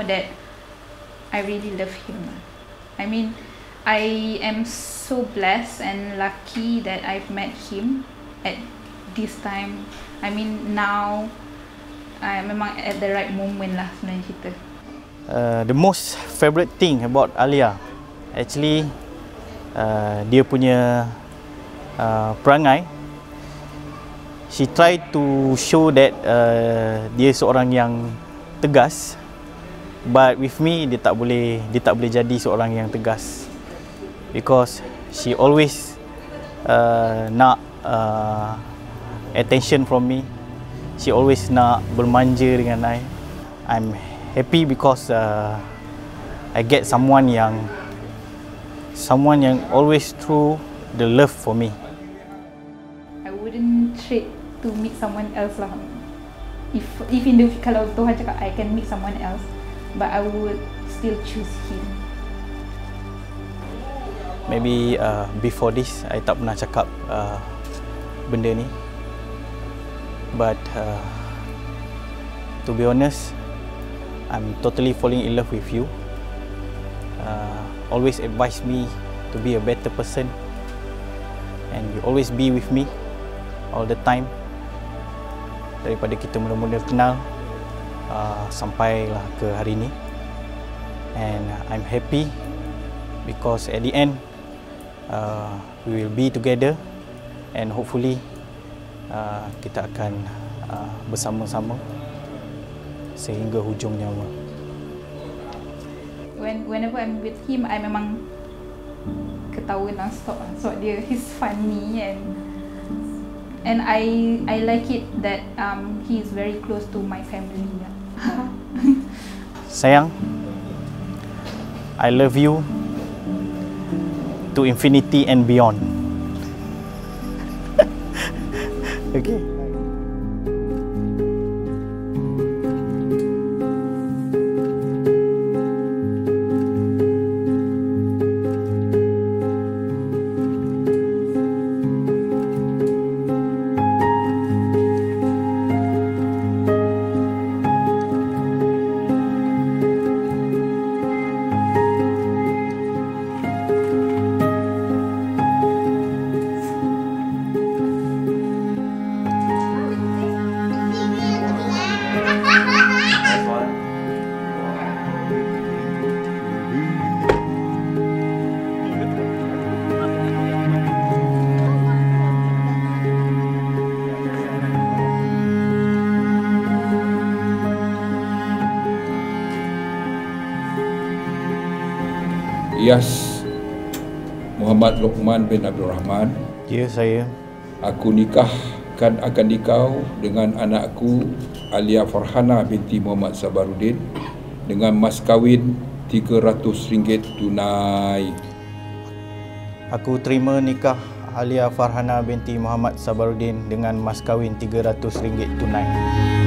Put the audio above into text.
that I really love him. I mean, I am so blessed and lucky that I've met him at this time. I mean, now memang at the right moment lah sebenarnya cerita. The most favorite thing about Alia, actually, dia punya perangai. She tried to show that dia seorang yang tegas, but with me dia tak boleh jadi seorang yang tegas, because she always nak attention from me. She always nak bermanja dengan I. I'm happy because I get someone yang always true the love for me. I wouldn't trade to meet someone else lah. If in the kalau Tuhan cakap I can meet someone else, but I would still choose him. Maybe before this I tak pernah cakap benda ni, but to be honest, I'm totally falling in love with you. Always advise me to be a better person, and you always be with me all the time. Daripada kita mula-mula kenal sampailah ke hari ini, and I'm happy because at the end we will be together, and hopefully kita akan bersama-sama sehingga hujung nyawa. Whenever I'm with him, I memang ketawa non-stop. So he's funny, and I like it that he is very close to my family. Sayang, I love you to infinity and beyond. Okay. Iyas Muhammad Luqman bin Abdul Rahman. Ya, saya. Aku nikahkan akan dikau dengan anakku Alia Farhana binti Muhammad Sabarudin dengan mas kahwin RM300 tunai. Aku terima nikah Alia Farhana binti Muhammad Sabarudin dengan mas kahwin RM300 tunai.